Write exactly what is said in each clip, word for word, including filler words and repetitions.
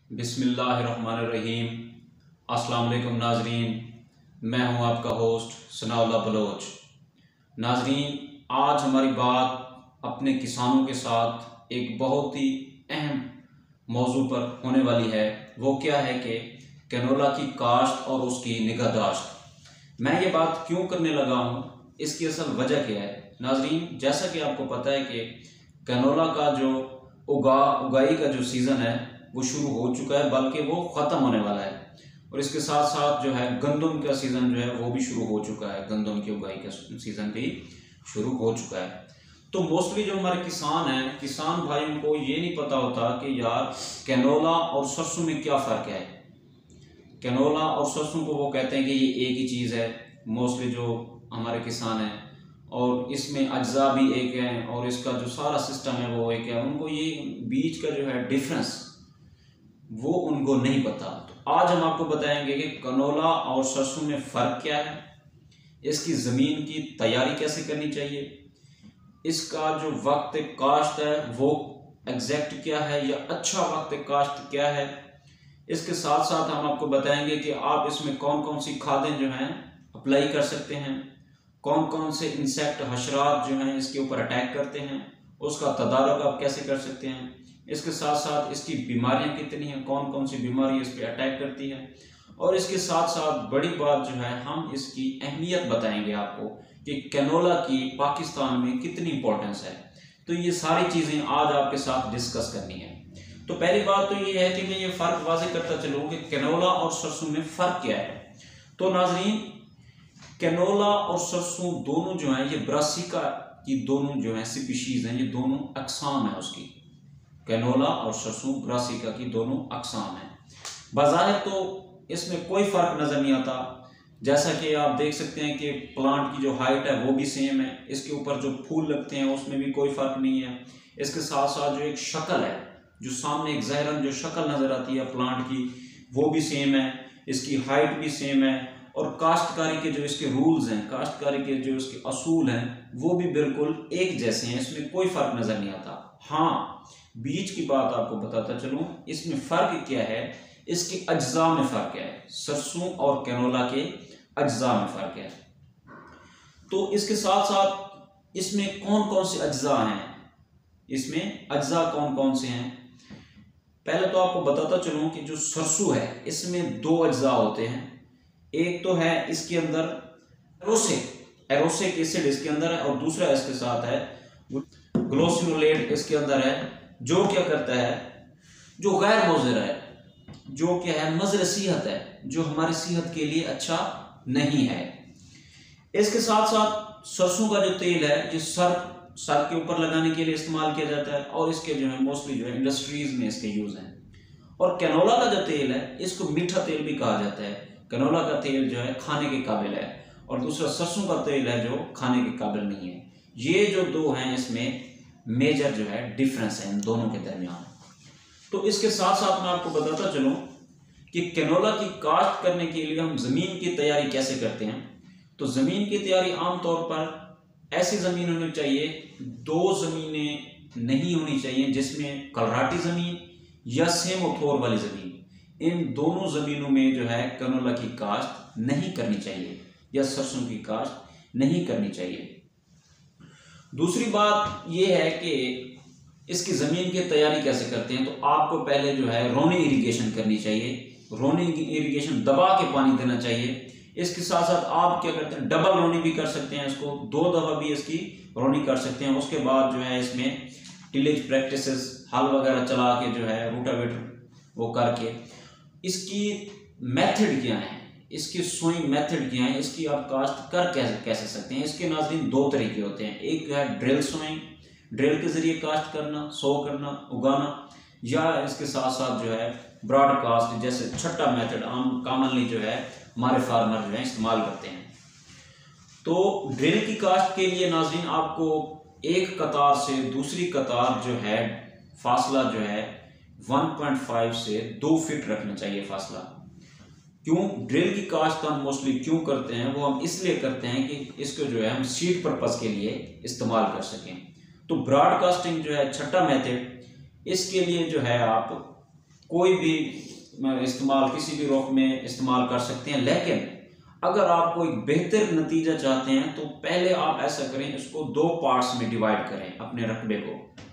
बिस्मिल्लाहिर्रहमानिर्रहीम। अस्सलाम वालेकुम नाजरीन, मैं हूं आपका होस्ट सनाउल्लाह बलोच। नाजरीन, आज हमारी बात अपने किसानों के साथ एक बहुत ही अहम मौजू पर होने वाली है। वो क्या है कि कैनोला की काश्त और उसकी निगहदाश्त। मैं ये बात क्यों करने लगा हूँ, इसकी असल वजह क्या है। नाजरीन, जैसा कि आपको पता है कि कैनोला का जो उगा उगाई का जो सीज़न है वो शुरू हो चुका है, बल्कि वो ख़त्म होने वाला है। और इसके साथ साथ जो है गंदम का सीज़न जो है वो भी शुरू हो चुका है। गंदम की उगाई का सीज़न भी शुरू हो चुका है। तो मोस्टली जो हमारे किसान हैं, किसान भाइयों को ये नहीं पता होता कि यार कैनोला और सरसों में क्या फ़र्क है। कैनोला और सरसों को वो कहते हैं कि ये एक ही चीज़ है। मोस्टली जो हमारे किसान हैं, और इसमें अज्जा भी एक हैं और इसका जो सारा सिस्टम है वो एक है। उनको ये बीच का जो है डिफरेंस वो उनको नहीं पता। तो आज हम आपको बताएंगे कि कैनोला और सरसों में फ़र्क क्या है, इसकी ज़मीन की तैयारी कैसे करनी चाहिए, इसका जो वक्त काश्त है वो एग्जैक्ट क्या है या अच्छा वक्त काश्त क्या है। इसके साथ साथ हम आपको बताएंगे कि आप इसमें कौन कौन सी खादें जो हैं अप्लाई कर सकते हैं, कौन कौन से इंसेक्ट हशरात जो हैं इसके ऊपर अटैक करते हैं, उसका तदारुक आप कैसे कर सकते हैं। इसके साथ साथ इसकी बीमारियां कितनी हैं, कौन कौन सी बीमारी इस पर अटैक करती है। और इसके साथ साथ बड़ी बात जो है, हम इसकी अहमियत बताएंगे आपको कि कैनोला की पाकिस्तान में कितनी इंपॉर्टेंस है। तो ये सारी चीज़ें आज आपके साथ डिस्कस करनी है। तो पहली बात तो ये है कि मैं ये फ़र्क वाज़ेह करता चलूँ कि कैनोला और सरसों में फ़र्क क्या है। तो नाज़रीन, कैनोला और सरसों दोनों जो हैं ये ब्रासिका की दोनों जो हैं स्पीशीज़ हैं, ये दोनों अक़साम है उसकी। कैनोला और सरसों ब्रासिका की दोनों अक़साम हैं। बाज़ाहिर तो इसमें कोई फ़र्क नज़र नहीं आता। जैसा कि आप देख सकते हैं कि प्लांट की जो हाइट है वो भी सेम है, इसके ऊपर जो फूल लगते हैं उसमें भी कोई फ़र्क नहीं है। इसके साथ साथ जो एक शक्ल है, जो सामने एक ज़ाहिरन जो शक्ल नज़र आती है प्लांट की, वो भी सेम है, इसकी हाइट भी सेम है। और काश्तकारी के जो इसके रूल्स हैं, काश्तकारी के जो इसके असूल हैं, वो भी बिल्कुल एक जैसे हैं, इसमें कोई फ़र्क नज़र नहीं आता। हाँ, बीज की बात आपको बताता चलूँ, इसमें फ़र्क क्या है, इसके अज्जा में फ़र्क क्या है, सरसों और कैनोला के अज्जा में फ़र्क है। तो इसके साथ साथ इसमें कौन कौन से अज्जा हैं, इसमें अज्जा कौन कौन से हैं। पहले तो आपको बताता चलूँ कि जो सरसों है इसमें दो अज्जा होते हैं। एक तो है इसके अंदर एरोसिक एरोसिक एसिड इसके अंदर है, और दूसरा इसके साथ है ग्लोसिनोलेट इसके अंदर है, जो क्या करता है, जो गैर मुज़िर है, जो क्या है मज़र सेहत है, जो हमारी सेहत के लिए अच्छा नहीं है। इसके साथ साथ सरसों का जो तेल है ये सर सर के ऊपर लगाने के लिए इस्तेमाल किया जाता है, और इसके जो है मोस्टली जो है इंडस्ट्रीज में इसके यूज़ हैं। और कैनोला का जो तेल है इसको मीठा तेल भी कहा जाता है। कैनोला का तेल जो है खाने के काबिल है, और दूसरा सरसों का तेल है जो खाने के काबिल नहीं है। ये जो दो हैं इसमें मेजर जो है डिफरेंस है इन दोनों के दरमियान। तो इसके साथ साथ मैं आपको बताता चलूँ कि कैनोला की काश्त करने के लिए हम ज़मीन की तैयारी कैसे करते हैं। तो ज़मीन की तैयारी आमतौर पर ऐसी ज़मीन होनी चाहिए, दो ज़मीनें नहीं होनी चाहिए जिसमें कलराटी ज़मीन या सेमोथोर वाली ज़मीन, इन दोनों ज़मीनों में जो है कैनोला की काश्त नहीं करनी चाहिए या सरसों की काश्त नहीं करनी चाहिए। दूसरी बात यह है कि इसकी ज़मीन की तैयारी कैसे करते हैं। तो आपको पहले जो है रोनी इरिगेशन करनी चाहिए, रोनी इरिगेशन दबा के पानी देना चाहिए। इसके साथ साथ आप क्या करते हैं, डबल रोनी भी कर सकते हैं, इसको दो दफ़ा भी इसकी रोनी कर सकते हैं। उसके बाद जो है इसमें टिलेज प्रैक्टिसेस, हल वगैरह चला के जो है रोटावेटर वो करके इसकी मेथड क्या है, इसकी सोइंग मेथड क्या है, इसकी आप काश्त कर कैसे कैसे सकते हैं। इसके नाज़रीन दो तरीके होते हैं, एक है ड्रिल सोइंग, ड्रिल के ज़रिए काश्त करना, सो करना, उगाना, या इसके साथ साथ जो है ब्रॉडकास्ट जैसे छठा मेथड आम कॉमनली जो है हमारे फार्मर जो है इस्तेमाल करते हैं। तो ड्रिल की काश्त के लिए नाज़रीन आपको एक कतार से दूसरी कतार जो है फासला जो है एक पॉइंट पाँच से दो फीट रखना चाहिए फासला। क्यों ड्रिल की काश्त हम मोस्टली क्यों करते हैं, वो हम इसलिए करते हैं कि इसको जो है हम सीड पर्पस के लिए इस्तेमाल कर सकें। तो ब्रॉडकास्टिंग जो है छठा मेथड, इसके लिए जो है आप कोई भी इस्तेमाल किसी भी रुख में इस्तेमाल कर सकते हैं। लेकिन अगर आपको एक बेहतर नतीजा चाहते हैं तो पहले आप ऐसा करें, इसको दो पार्ट्स में डिवाइड करें अपने रकबे को।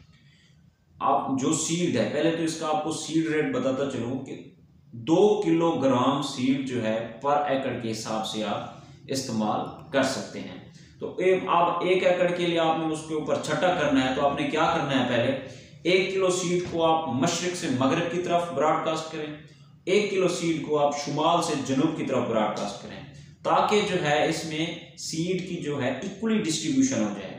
आप जो सीड है, पहले तो इसका आपको सीड रेट बताता चलूँ कि दो किलोग्राम सीड जो है पर एकड़ के हिसाब से आप इस्तेमाल कर सकते हैं। तो एक आप एक एकड़ के लिए आपने उसके ऊपर छटा करना है, तो आपने क्या करना है, पहले एक किलो सीड को आप मशरिक से मगरब की तरफ ब्रॉडकास्ट करें, एक किलो सीड को आप शुमाल से जनूब की तरफ ब्रॉडकास्ट करें, ताकि जो है इसमें सीड की जो है इक्वली डिस्ट्रीब्यूशन हो जाए,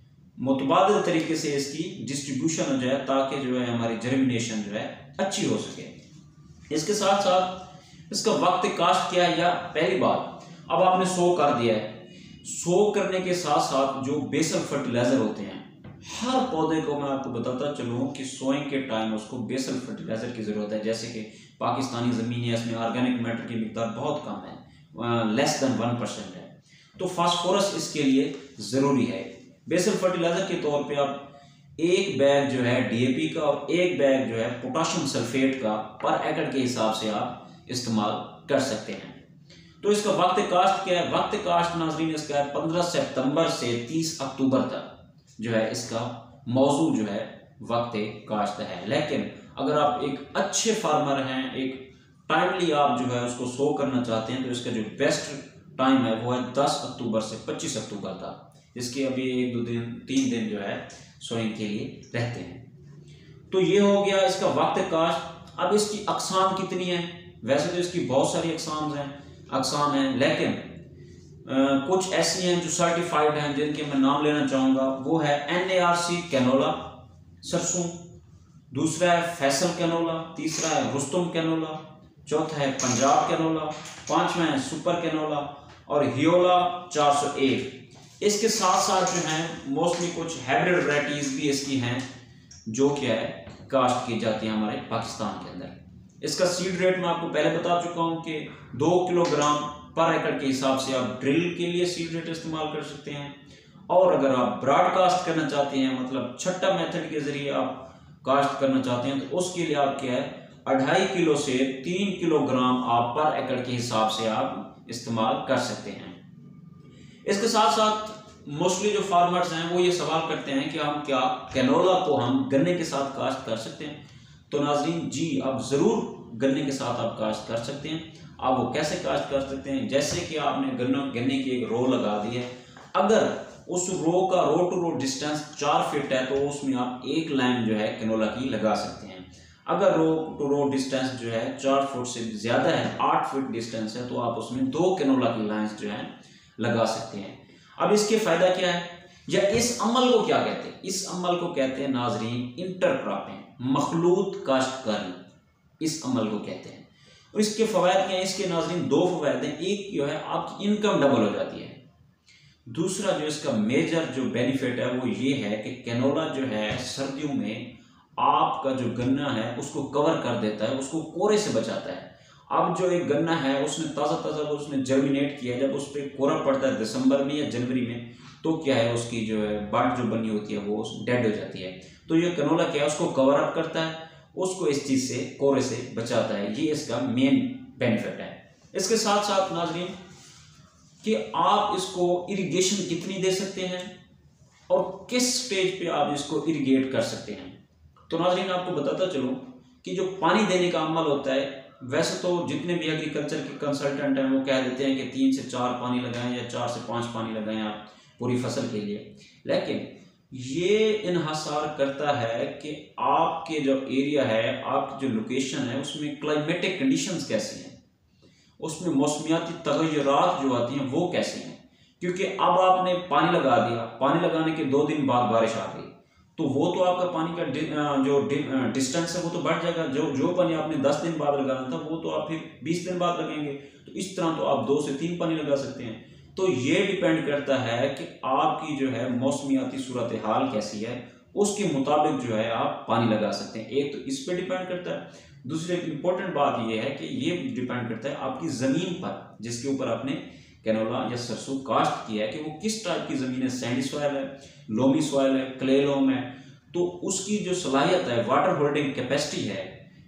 मुतबादिल तरीके से इसकी डिस्ट्रीब्यूशन हो जाए, ताकि जो है हमारी जर्मिनेशन जो है अच्छी हो सके। इसके साथ साथ इसका वक्त काश्त क्या है, या पहली बात अब आपने सो कर दिया है, सो करने के साथ साथ जो बेसल फर्टिलाइजर होते हैं, हर पौधे को मैं आपको बताता चलूँ कि सोइंग के टाइम उसको बेसल फर्टिलाइजर की ज़रूरत है। जैसे कि पाकिस्तानी ज़मीन है, इसमें ऑर्गेनिक मैटर की मिकदार बहुत कम है, लेस देन वन परसेंट है, तो फास्फोरस इसके लिए ज़रूरी है। बेसल फर्टिलाइजर के तौर पे आप एक बैग जो है डीएपी का और एक बैग जो है पोटाशियम सल्फेट का पर एकड़ के हिसाब से आप इस्तेमाल कर सकते हैं। तो इसका वक्त काश्त क्या है, वक्त काश्त नाज़रीन इसका है पंद्रह सितंबर से तीस अक्टूबर तक जो है इसका मौजू जो है वक्त काश्त है। लेकिन अगर आप एक अच्छे फार्मर हैं, एक टाइमली आप जो है उसको सो करना चाहते हैं, तो इसका जो बेस्ट टाइम है वो है दस अक्टूबर से पच्चीस अक्टूबर तक। इसके अभी एक दो दिन तीन दिन जो है सोइंग के लिए रहते हैं। तो ये हो गया इसका वक्त काश्त। अब इसकी अकसाम कितनी है, वैसे तो इसकी बहुत सारी अकसाम हैं अकसाम हैं लेकिन आ, कुछ ऐसी हैं जो सर्टिफाइड हैं, जिनके मैं नाम लेना चाहूँगा। वो है N A R C canola सरसों, दूसरा है फैसल कैनोला, तीसरा है रुस्तम कैनोला, चौथा है पंजाब कैनोला, पांचवा है सुपर कैनोला और हियोला चार सौ एक। इसके साथ साथ जो है मोस्टली कुछ हाइब्रिड वैराइटीज भी इसकी हैं जो क्या है काश्त की जाती है हमारे पाकिस्तान के अंदर। इसका सीड रेट मैं आपको पहले बता चुका हूँ कि दो किलोग्राम पर एकड़ के हिसाब से आप ड्रिल के लिए सीड रेट इस्तेमाल कर सकते हैं, और अगर आप ब्रॉडकास्ट करना चाहते हैं, मतलब छट्टा मेथड के जरिए आप काश्त करना चाहते हैं, तो उसके लिए आप क्या है अढ़ाई किलो से तीन किलोग्राम आप पर एकड़ के हिसाब से आप इस्तेमाल कर सकते हैं। इसके साथ साथ मोस्टली जो फार्मर्स हैं वो ये सवाल करते हैं कि हम क्या कैनोला को हम गन्ने के साथ काश्त कर सकते हैं। तो नाजरीन जी, आप ज़रूर गन्ने के साथ आप काश्त कर सकते हैं। आप वो कैसे काश्त कर सकते हैं, जैसे कि आपने गन्ना गन्ने की एक रो लगा दी है, अगर उस रो का रो टू रो डिस्टेंस चार फीट है तो उसमें आप एक लाइन जो है कैनोला की लगा सकते हैं। अगर रो टू रो डिस्टेंस जो है चार फुट से ज़्यादा है, आठ फीट डिस्टेंस है, तो आप उसमें दो कैनोला की लाइन्स जो है लगा सकते हैं। अब इसके फ़ायदा क्या है, या इस अमल को क्या कहते हैं? इस अमल को कहते हैं नाजरीन इंटरक्रॉपिंग, मखलूत काश्तकारी, इस अमल को कहते हैं। और इसके फ़वायद क्या है? इसके नाजरीन दो फ़वायद हैं। एक जो है आपकी इनकम डबल हो जाती है, दूसरा जो इसका मेजर जो बेनिफिट है वो ये है कि कैनोला जो है सर्दियों में आपका जो गन्ना है उसको कवर कर देता है, उसको कोरे से बचाता है। अब जो एक गन्ना है उसने ताज़ा ताज़ा उसने जर्मिनेट किया, जब उस पर कोरा पड़ता है दिसंबर में या जनवरी में, तो क्या है उसकी जो है बड जो बनी होती है वो डेड हो जाती है। तो ये कैनोला क्या है उसको कवर अप करता है, उसको इस चीज़ से कोरे से बचाता है। ये इसका मेन बेनिफिट है। इसके साथ साथ नाजरीन कि आप इसको इरिगेशन कितनी दे सकते हैं और किस स्टेज पे आप इसको इरिगेट कर सकते हैं। तो नाजरीन आपको बताता चलूँ कि जो पानी देने का अमल होता है, वैसे तो जितने भी एग्रीकल्चर के कंसल्टेंट हैं वो कह देते हैं कि तीन से चार पानी लगाएं या चार से पाँच पानी लगाएं आप पूरी फसल के लिए, लेकिन ये इन्हसार करता है कि आपके जो एरिया है, आपकी जो लोकेशन है, उसमें क्लाइमेटिक कंडीशंस कैसी हैं, उसमें मौसमियाती तगय्युरात जो आती हैं वो कैसे हैं। क्योंकि अब आपने पानी लगा दिया, पानी लगाने के दो दिन बाद बारिश आ गई, तो वो तो आपका पानी का डि, जो डिस्टेंस है वो तो बढ़ जाएगा। जो जो पानी आपने दस दिन बाद लगाना था वो तो आप फिर बीस दिन बाद लगेंगे। तो इस तरह तो आप दो से तीन पानी लगा सकते हैं। तो ये डिपेंड करता है कि आपकी जो है मौसमियाती सूरत हाल कैसी है, उसके मुताबिक जो है आप पानी लगा सकते हैं। एक तो इस पर डिपेंड करता है, दूसरी एक इम्पोर्टेंट बात ये है कि ये डिपेंड करता है आपकी ज़मीन पर जिसके ऊपर आपने कैनोला या सरसों काश्त किया है कि वो किस टाइप की ज़मीन है, सैंडी सॉइल है, लोमी सॉइल है, क्ले लोम है, तो उसकी जो सलाहियत है, वाटर होल्डिंग कैपेसिटी है,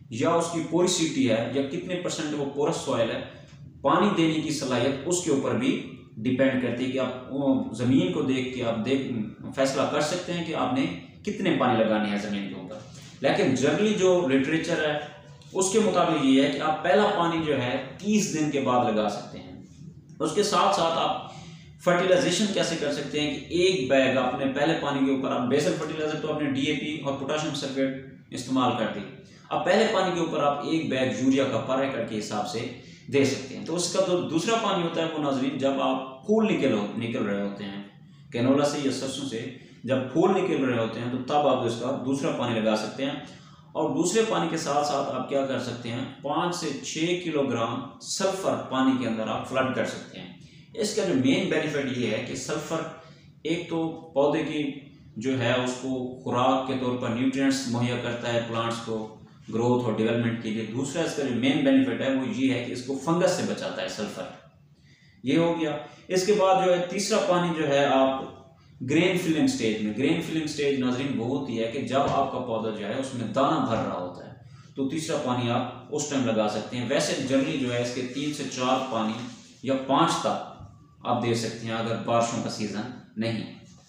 या उसकी पोरिसिटी है या कितने परसेंट वो पोरस सॉइल है, पानी देने की सलाहियत उसके ऊपर भी डिपेंड करती है कि आप ज़मीन को देख के आप देख फैसला कर सकते हैं कि आपने कितने पानी लगाने हैं ज़मीन के ऊपर। लेकिन जनरली जो लिटरेचर है उसके मुताबिक ये है कि आप पहला पानी जो है तीस दिन के बाद लगा सकते हैं। उसके साथ साथ आप फर्टिलाइजेशन कैसे कर सकते हैं कि एक बैग आपने पहले पानी के ऊपर, आप बेसल फर्टिलाइजर तो आपने डीएपी और पोटाशियम सल्फेट इस्तेमाल कर दी, अब पहले पानी के ऊपर आप एक बैग यूरिया का पर एकड़ के हिसाब से दे सकते हैं। तो उसका जो दूसरा पानी होता है वो नाज़रीन जब आप फूल निकल निकल रहे होते हैं कैनोला से या सरसों से, जब फूल निकल रहे होते हैं तो तब आप इसका दूसरा पानी लगा सकते हैं। और दूसरे पानी के साथ साथ आप क्या कर सकते हैं, पाँच से छः किलोग्राम सल्फर पानी के अंदर आप फ्लड कर सकते हैं। इसका जो मेन बेनिफिट ये है कि सल्फर एक तो पौधे की जो है उसको खुराक के तौर पर न्यूट्रिएंट्स मुहैया करता है प्लांट्स को ग्रोथ और डेवलपमेंट के लिए। दूसरा इसका जो मेन बेनिफिट है वो ये है कि इसको फंगस से बचाता है सल्फर। ये हो गया। इसके बाद जो है तीसरा पानी जो है आप ग्रेन फिलिंग स्टेज में, ग्रेन फिलिंग स्टेज नाज़रीन वो होती है कि जब आपका पौधा जो है उसमें दाना भर रहा होता है तो तीसरा पानी आप उस टाइम लगा सकते हैं। वैसे जनरली जो है इसके तीन से चार पानी या पाँच तक आप दे सकते हैं अगर बारिशों का सीजन नहीं।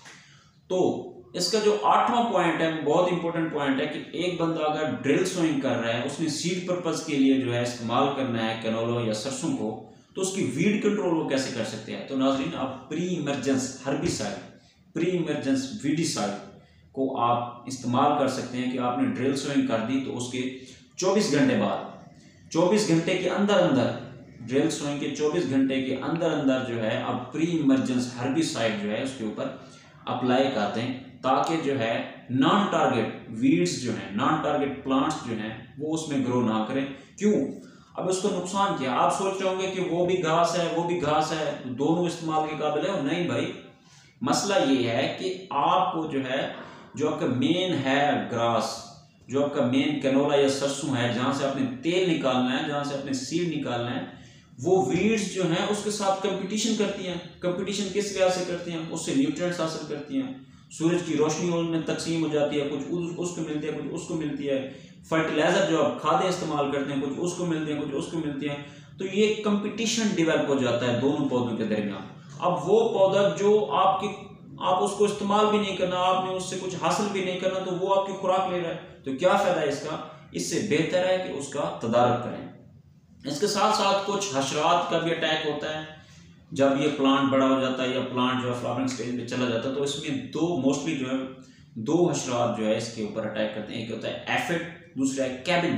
तो इसका जो आठवां पॉइंट है बहुत इंपॉर्टेंट पॉइंट है कि एक बंदा अगर ड्रिल सोइंग कर रहा है, उसने सीड पर्पज के लिए जो है इस्तेमाल करना है कैनोला या सरसों को, तो उसकी वीड कंट्रोल वो कैसे कर सकते हैं। तो नाज़रीन आप pre emergence herbicide, pre emergence weedicide को आप इस्तेमाल कर सकते हैं कि आपने ड्रिल सोइंग कर दी तो उसके चौबीस घंटे बाद, चौबीस घंटे के अंदर अंदर, ड्रिल सोइंग के चौबीस घंटे के अंदर अंदर जो है आप प्री इमरजेंस हर्बिसाइड जो है उसके ऊपर अप्लाई कर दें ताकि जो है नॉन टारगेट वीड्स जो है, नॉन टारगेट प्लांट्स जो हैं वो उसमें ग्रो ना करें। क्यों? अब उसको नुकसान क्या? आप सोच रहे होंगे कि वो भी घास है वो भी घास है, दोनों इस्तेमाल के काबिल है। नहीं भाई, मसला ये है कि आपको जो है जो आपका मेन है ग्रास, जो आपका मेन कैनोला या सरसों है जहाँ से आपने तेल निकालना है, जहाँ से आपने सीड निकालना है, वो वीड्स जो हैं उसके साथ कंपटीशन करती हैं। कंपटीशन किस वजह से करती हैं? उससे न्यूट्रिएंट्स हासिल करती हैं, सूरज की रोशनी उनमें तकसीम हो जाती है, कुछ उस, उसको मिलती है कुछ उसको मिलती है, फर्टिलाइजर जो आप खादें इस्तेमाल करते हैं कुछ उसको मिलती हैं कुछ उसको मिलती हैं। तो ये कंपटीशन डेवलप हो जाता है दोनों पौधों के दरमियान। अब वो पौधा जो आपकी आप उसको इस्तेमाल भी नहीं करना, आपने उससे कुछ हासिल भी नहीं करना, तो वो आपकी खुराक ले रहा है, तो क्या फायदा है इसका? इससे बेहतर है कि उसका तदारुक करें। इसके साथ साथ कुछ हशरात का भी अटैक होता है जब ये प्लांट बड़ा हो जाता है या प्लांट जो है फ्लावरिंग स्टेज में चला जाता है, तो इसमें दो मोस्टली जो है दो हशरात जो है इसके ऊपर अटैक करते हैं। एक होता है एफिड, दूसरा है कैबिज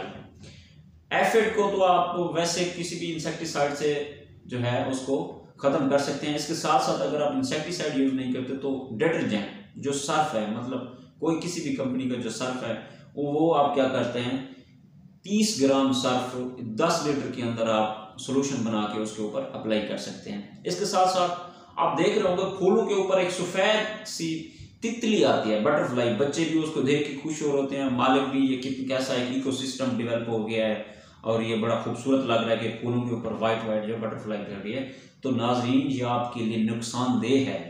बटरफ्लाई। एफिड को तो आप वैसे किसी भी इंसेक्टिसाइड से जो है उसको ख़त्म कर सकते हैं। इसके साथ साथ अगर आप इंसेक्टिसाइड यूज़ नहीं करते तो डिटर्जेंट जो सर्फ है, मतलब कोई किसी भी कंपनी का जो सर्फ है वो आप क्या करते हैं, तीस ग्राम सर्फ दस लीटर के अंदर आप सॉल्यूशन बना के उसके ऊपर अप्लाई कर सकते हैं। इसके साथ साथ आप देख रहे होंगे फूलों के ऊपर एक सफ़ेद सी तितली आती है, बटरफ्लाई। बच्चे भी उसको देख के खुश हो होते हैं, मालिक भी, ये कितना कैसा एक इकोसिस्टम डेवलप हो गया है और ये बड़ा खूबसूरत लग रहा है कि फूलों के ऊपर वाइट वाइट जो बटरफ्लाई कर रही है। तो नाजरीन ये आपके लिए नुकसानदेह है।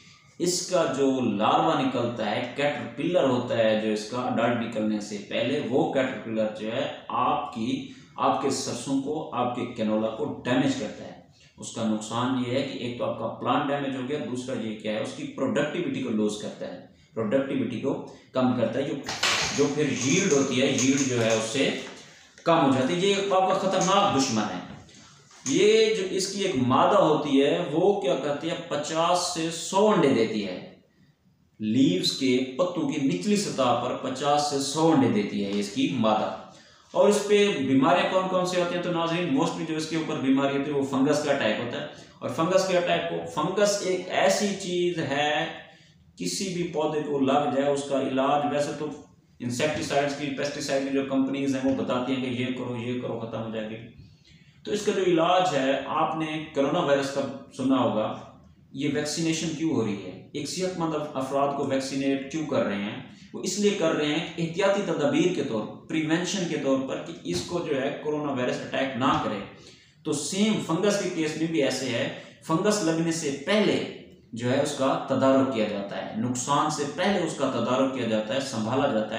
इसका जो लार्वा निकलता है, कैटरपिलर होता है जो इसका अडल्ट निकलने से पहले, वो कैटरपिलर जो है आपकी आपके सरसों को, आपके कैनोला को डैमेज करता है। उसका नुकसान ये है कि एक तो आपका प्लांट डैमेज हो गया, दूसरा ये क्या है उसकी प्रोडक्टिविटी को लूज करता है, प्रोडक्टिविटी को कम करता है, जो जो फिर यील्ड होती है, यील्ड जो है उससे कम हो जाती है। ये आपका खतरनाक दुश्मन है। ये जो इसकी एक मादा होती है वो क्या करती है, पचास से सौ अंडे देती है। लीव्स के पत्तों की निचली सतह पर पचास से सौ अंडे देती है इसकी मादा। और इस पे बीमारियां कौन कौन सी होती हैं? तो नाज़रीन मोस्टली जो इसके ऊपर बीमारी होती है वो फंगस का अटैक होता है। और फंगस के अटैक को, फंगस एक ऐसी चीज है किसी भी पौधे को लग जाए उसका इलाज, वैसे तो इंसेक्टिसाइड्स की, पेस्टिसाइड की जो कंपनीज हैं वो बताती हैं कि ये करो ये करो खत्म हो जाएगी। तो इसका जो इलाज है, आपने कोरोना वायरस का सुना होगा, ये वैक्सीनेशन क्यों हो रही है, एक सेहतमंद अफराद को वैक्सीनेट क्यों कर रहे हैं? वो इसलिए कर रहे हैं एहतियाती तदाबीर के तौर, प्रिवेंशन के तौर पर, कि इसको जो है कोरोना वायरस अटैक ना करे। तो सेम फंगस के केस में भी ऐसे है, फंगस लगने से पहले जो है उसका तदारुक किया जाता है, नुकसान से पहले उसका तदारुक किया जाता है, संभाला जाता है,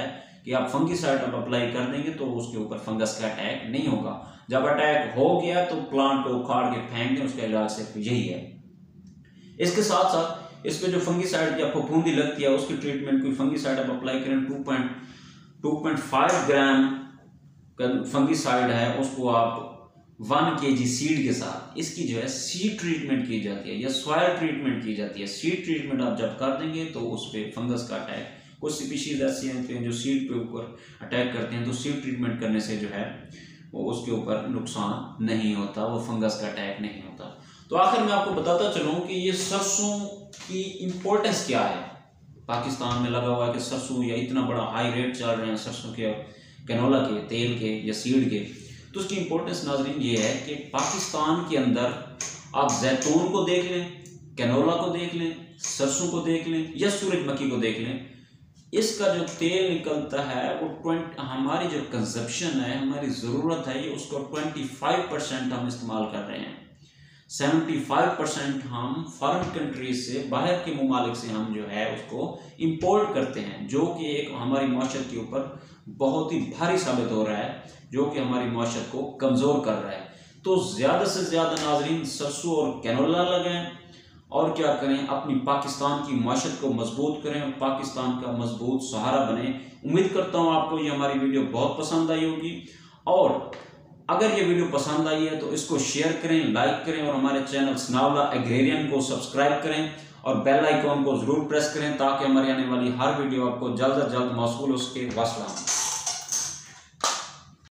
कि आप फंगीसाइड आप अप्लाई कर देंगे तो उसके ऊपर फंगस का अटैक नहीं होगा। जब अटैक हो गया तो प्लांट को उखाड़ के फेंक दें, उसका इलाज सिर्फ यही है। इसके साथ साथ इस पे जो फंगीसाइड की आपको फूंदी लगती है उसकी ट्रीटमेंट, कोई फंगीसाइड आप अप्लाई करें, two point two point five gram fungicide है उसको आप वन के जी सीड के साथ, इसकी जो है सीड ट्रीटमेंट की जाती है या सॉइल ट्रीटमेंट की जाती है। सीड ट्रीटमेंट आप जब कर देंगे तो उस पर फंगस का अटैक, कुछ स्पीशीज ऐसी हैं जो सीड पे ऊपर अटैक करते हैं, तो सीड ट्रीटमेंट करने से जो है वो उसके ऊपर नुकसान नहीं होता, वो फंगस का अटैक नहीं होता। तो आखिर मैं आपको बताता चलूँ कि ये सरसों की इम्पोर्टेंस क्या है। पाकिस्तान में लगा हुआ है कि सरसों या इतना बड़ा हाई रेट चल रहे हैं सरसों के, कैनोला के तेल के या सीड के, तो उसकी इम्पोर्टेंस नाजरीन ये है कि पाकिस्तान के अंदर आप जैतून को देख लें, कैनोला को देख लें, सरसों को देख लें या सूरजमुखी को देख लें, इसका जो तेल निकलता है वो ट्वेंटी, हमारी जो कंजप्शन है, हमारी ज़रूरत है, ये उसको ट्वेंटी फाइव परसेंट हम इस्तेमाल कर रहे हैं। सेवेंटी फाइव परसेंट हम फॉरेन कंट्रीज से, बाहर के ममालिक से हम जो है उसको इंपोर्ट करते हैं, जो कि एक हमारी माशत के ऊपर बहुत ही भारी साबित हो रहा है, जो कि हमारी माशत को कमज़ोर कर रहा है। तो ज़्यादा से ज़्यादा नाजरीन सरसों और कैनोला लगाएं और क्या करें, अपनी पाकिस्तान की माशत को मजबूत करें और पाकिस्तान का मजबूत सहारा बने। उम्मीद करता हूँ आपको ये हमारी वीडियो बहुत पसंद आई होगी, और अगर ये वीडियो पसंद आई है तो इसको शेयर करें, लाइक करें और हमारे चैनल सनाउल्लाह एग्रेरियन को सब्सक्राइब करें और बेल आइकॉन को ज़रूर प्रेस करें ताकि हमारे आने वाली हर वीडियो आपको जल्द अज जल्द मौसूल हो सके। वास्सलाम।